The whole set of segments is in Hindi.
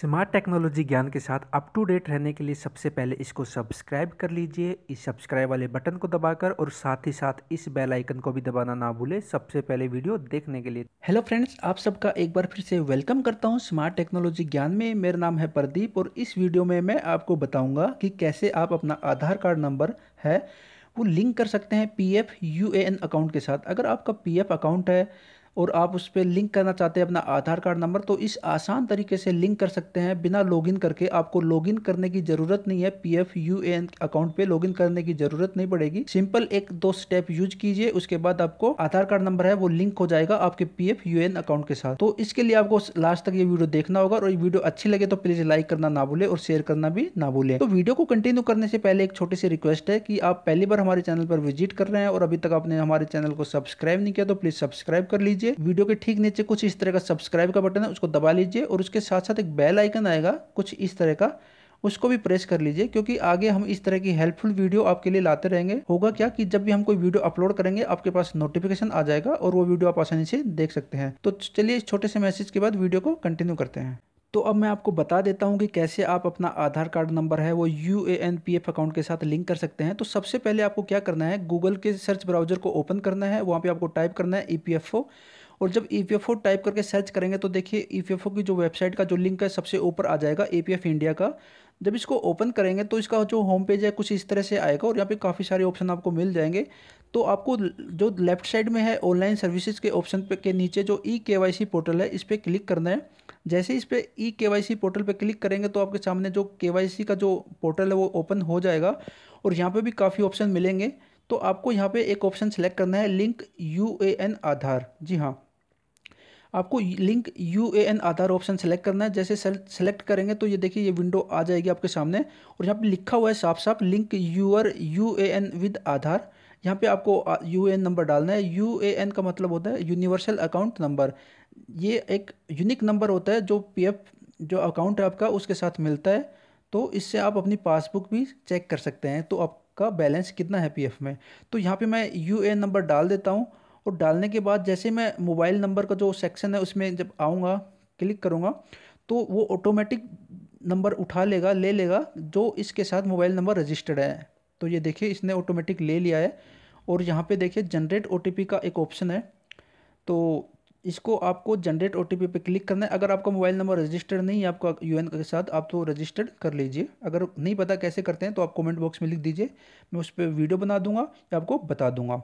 स्मार्ट टेक्नोलॉजी ज्ञान के साथ अप टू डेट रहने के लिए सबसे पहले इसको सब्सक्राइब कर लीजिए, इस सब्सक्राइब वाले बटन को दबाकर, और साथ ही साथ इस बेल आइकन को भी दबाना ना भूलें सबसे पहले वीडियो देखने के लिए। हेलो फ्रेंड्स, आप सबका एक बार फिर से वेलकम करता हूं स्मार्ट टेक्नोलॉजी ज्ञान में। मेरा नाम है प्रदीप और इस वीडियो में मैं आपको बताऊंगा कि कैसे आप अपना आधार कार्ड नंबर है वो लिंक कर सकते हैं पीएफ यूएएन अकाउंट के साथ। अगर आपका पीएफ अकाउंट है और आप उस पर लिंक करना चाहते हैं अपना आधार कार्ड नंबर, तो इस आसान तरीके से लिंक कर सकते हैं बिना लॉगिन करके। आपको लॉगिन करने की ज़रूरत नहीं है, पीएफ यूएएन अकाउंट पे लॉगिन करने की ज़रूरत नहीं पड़ेगी। सिंपल एक दो स्टेप यूज कीजिए, उसके बाद आपको आधार कार्ड नंबर है वो लिंक हो जाएगा आपके पीएफ यूएएन अकाउंट के साथ। तो इसके लिए आपको लास्ट तक ये वीडियो देखना होगा, और ये वीडियो अच्छी लगे तो प्लीज़ लाइक करना ना भूलें और शेयर करना भी ना भूलें। तो वीडियो को कंटिन्यू करने से पहले एक छोटी सी रिक्वेस्ट है कि आप पहली बार हमारे चैनल पर विजिट कर रहे हैं और अभी तक आपने हमारे चैनल को सब्सक्राइब नहीं किया तो प्लीज़ सब्सक्राइब कर लीजिए। वीडियो के ठीक नीचे कुछ इस तरह का सब्सक्राइब का बटन है, उसको दबा लीजिए, और उसके साथ साथ एक बेल आइकन आएगा कुछ इस तरह का, उसको भी प्रेस कर लीजिए, क्योंकि आगे हम इस तरह की हेल्पफुल वीडियो आपके लिए लाते रहेंगे। होगा क्या कि जब भी हम कोई वीडियो अपलोड करेंगे आपके पास नोटिफिकेशन आ जाएगा और वो वीडियो आप आसानी से देख सकते हैं। तो चलिए इस छोटे से मैसेज के बाद वीडियो को कंटिन्यू करते हैं। तो अब मैं आपको बता देता हूं कि कैसे आप अपना आधार कार्ड नंबर है वो यूएएन पीएफ अकाउंट के साथ लिंक कर सकते हैं। तो सबसे पहले आपको क्या करना है, गूगल के सर्च ब्राउजर को ओपन करना है, वहाँ पे आपको टाइप करना है ईपीएफओ। और जब ईपीएफओ टाइप करके सर्च करेंगे तो देखिए ईपीएफओ की जो वेबसाइट का जो लिंक है सबसे ऊपर आ जाएगा, एपीएफ इंडिया का। जब इसको ओपन करेंगे तो इसका जो होम पेज है कुछ इस तरह से आएगा, और यहाँ पे काफ़ी सारे ऑप्शन आपको मिल जाएंगे। तो आपको जो लेफ्ट साइड में है ऑनलाइन सर्विसेज के ऑप्शन पे के नीचे जो ई केवाईसी पोर्टल है इस पर क्लिक करना है। जैसे ही इस पर ई केवाईसी पोर्टल पे क्लिक करेंगे तो आपके सामने जो केवाईसी का जो पोर्टल है वो ओपन हो जाएगा, और यहाँ पे भी काफ़ी ऑप्शन मिलेंगे। तो आपको यहाँ पे एक ऑप्शन सेलेक्ट करना है, लिंक यूएएन आधार। जी हाँ, आपको link UAN Aadhaar option select करना है। जैसे सेलेक्ट करेंगे तो ये देखिए ये विंडो आ जाएगी आपके सामने, और यहाँ पे लिखा हुआ है साफ साफ link your UAN with Aadhaar. यहाँ पे आपको यूएएन नंबर डालना है। यूएएन का मतलब होता है यूनिवर्सल अकाउंट नंबर। ये एक यूनिक नंबर होता है जो पीएफ जो अकाउंट है आपका उसके साथ मिलता है। तो इससे आप अपनी पासबुक भी चेक कर सकते हैं तो आपका बैलेंस कितना है पीएफ में। तो यहाँ पे मैं यूएएन नंबर डाल देता हूँ, और डालने के बाद जैसे मैं मोबाइल नंबर का जो सेक्शन है उसमें जब आऊँगा क्लिक करूँगा तो वो ऑटोमेटिक नंबर उठा लेगा, ले लेगा जो इसके साथ मोबाइल नंबर रजिस्टर्ड है। तो ये देखिए इसने ऑटोमेटिक ले लिया है। और यहाँ पे देखिए जनरेट ओटीपी का एक ऑप्शन है, तो इसको आपको जनरेट ओटीपी पे क्लिक करना है। अगर आपका मोबाइल नंबर रजिस्टर्ड नहीं है आपका यूएन के साथ, आप तो रजिस्टर्ड कर लीजिए। अगर नहीं पता कैसे करते हैं तो आप कमेंट बॉक्स में लिख दीजिए, मैं उस पर वीडियो बना दूंगा या आपको बता दूंगा।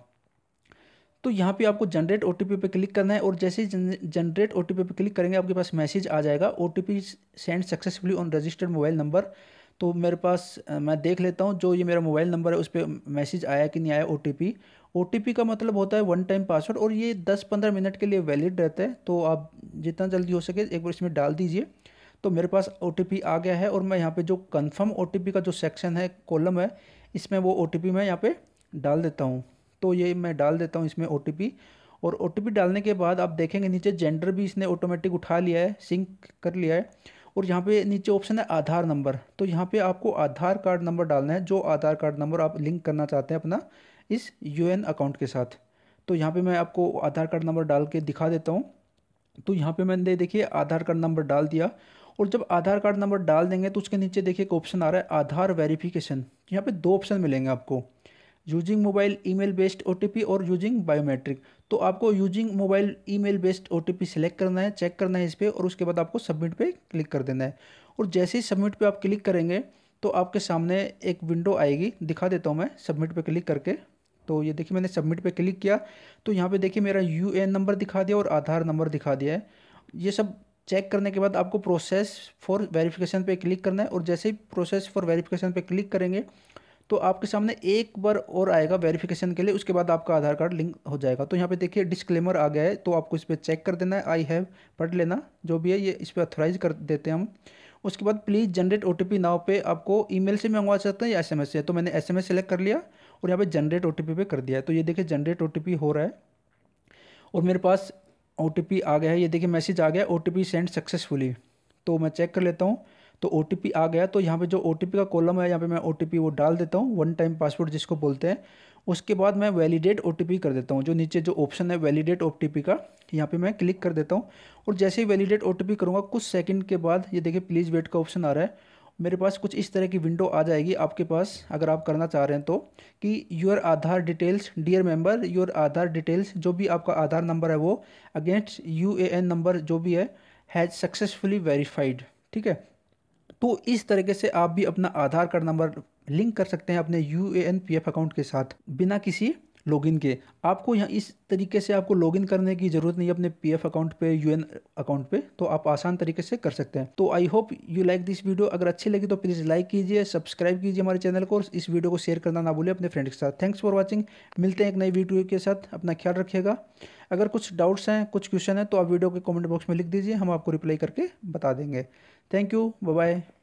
तो यहाँ पे आपको जनरेट ओटीपी पे क्लिक करना है, और जैसे ही जनरेट ओटीपी पे क्लिक करेंगे आपके पास मैसेज आ जाएगा, OTP send successfully on registered mobile number. तो मेरे पास मैं देख लेता हूँ जो ये मेरा मोबाइल नंबर है उस पर मैसेज आया कि नहीं आया ओटीपी। ओटीपी का मतलब होता है वन टाइम पासवर्ड, और ये 10-15 मिनट के लिए वैलिड रहता है। तो आप जितना जल्दी हो सके एक बार इसमें डाल दीजिए। तो मेरे पास ओटीपी आ गया है, और मैं यहाँ पे जो कंफर्म ओटीपी का जो सेक्शन है कॉलम है इसमें वो ओटीपी मैं यहाँ पे डाल देता हूँ। तो ये मैं डाल देता हूँ इसमें ओटीपी, और ओटीपी डालने के बाद आप देखेंगे नीचे जेंडर भी इसने ऑटोमेटिक उठा लिया है, सिंक कर लिया है। और यहाँ पे नीचे ऑप्शन है आधार नंबर, तो यहाँ पे आपको आधार कार्ड नंबर डालना है, जो आधार कार्ड नंबर आप लिंक करना चाहते हैं अपना इस यूएन अकाउंट के साथ। तो यहाँ पे मैं आपको आधार कार्ड नंबर डाल के दिखा देता हूँ। तो यहाँ पे मैंने देखिए आधार कार्ड नंबर डाल दिया, और जब आधार कार्ड नंबर डाल देंगे तो उसके नीचे देखिए एक ऑप्शन आ रहा है आधार वेरिफिकेशन। यहाँ पे दो ऑप्शन मिलेंगे आपको, using mobile email based OTP और यूजिंग बायोमेट्रिक। तो आपको using mobile email based OTP select करना है, चेक करना है इस पर, और उसके बाद आपको सबमिट पे क्लिक कर देना है। और जैसे ही सबमिट पे आप क्लिक करेंगे तो आपके सामने एक विंडो आएगी, दिखा देता हूँ मैं सबमिट पे क्लिक करके। तो ये देखिए मैंने सबमिट पे क्लिक किया, तो यहाँ पे देखिए मेरा यूएएन नंबर दिखा दिया और आधार नंबर दिखा दिया है। ये सब चेक करने के बाद आपको प्रोसेस फॉर वेरिफिकेशन पे क्लिक करना है, और जैसे ही प्रोसेस फॉर वेरिफिकेशन पे क्लिक करेंगे तो आपके सामने एक बार और आएगा वेरिफिकेशन के लिए, उसके बाद आपका आधार कार्ड लिंक हो जाएगा। तो यहाँ पे देखिए डिस्क्लेमर आ गया है, तो आपको इस पर चेक कर देना है, आई हैव पढ़ लेना जो भी है, ये इस पर अथोराइज कर देते हैं हम। उसके बाद प्लीज़ जनरेट ओटीपी नाउ पे आपको ईमेल से मंगवा सकते हैं या एसएमएस से। तो मैंने एसएमएस सेलेक्ट कर लिया और यहाँ पे जनरेट ओटीपी पे कर दिया है। तो ये देखिए जनरेट ओटीपी हो रहा है, और मेरे पास ओटीपी आ गया है। ये देखिए मैसेज आ गया ओटीपी सेंड सक्सेसफुली। तो मैं चेक कर लेता हूँ। तो OTP आ गया, तो यहाँ पे जो OTP का कॉलम है यहाँ पे मैं OTP वो डाल देता हूँ, वन टाइम पासवर्ड जिसको बोलते हैं। उसके बाद मैं वैलिडेट OTP कर देता हूँ, जो नीचे जो ऑप्शन है वैलिडेट OTP का, यहाँ पे मैं क्लिक कर देता हूँ। और जैसे ही वैलिडेट OTP करूँगा कुछ सेकंड के बाद ये देखिए प्लीज़ वेट का ऑप्शन आ रहा है, मेरे पास कुछ इस तरह की विंडो आ जाएगी आपके पास, अगर आप करना चाह रहे हैं तो, कि your Aadhaar details dear member, your Aadhaar details, जो भी आपका आधार नंबर है वो अगेंस्ट UAN नंबर जो भी है हैज़ सक्सेसफुली वेरीफाइड। ठीक है, तो इस तरीके से आप भी अपना आधार कार्ड नंबर लिंक कर सकते हैं अपने UAN PF अकाउंट के साथ बिना किसी लॉगिन के। आपको यहाँ इस तरीके से आपको लॉगिन करने की ज़रूरत नहीं है अपने PF अकाउंट पे, UN अकाउंट पे, तो आप आसान तरीके से कर सकते हैं। तो I hope you like this video. अगर अच्छी लगी तो प्लीज़ लाइक कीजिए, सब्सक्राइब कीजिए हमारे चैनल को, और इस वीडियो को शेयर करना ना भूलें अपने फ्रेंड्स के साथ। थैंक्स फॉर वॉचिंग, मिलते हैं एक नई वीडियो के साथ, अपना ख्याल रखिएगा। अगर कुछ डाउट्स हैं, कुछ क्वेश्चन हैं, तो आप वीडियो के कॉमेंट बॉक्स में लिख दीजिए, हम आपको रिप्लाई करके बता देंगे। Thank you, bye bye.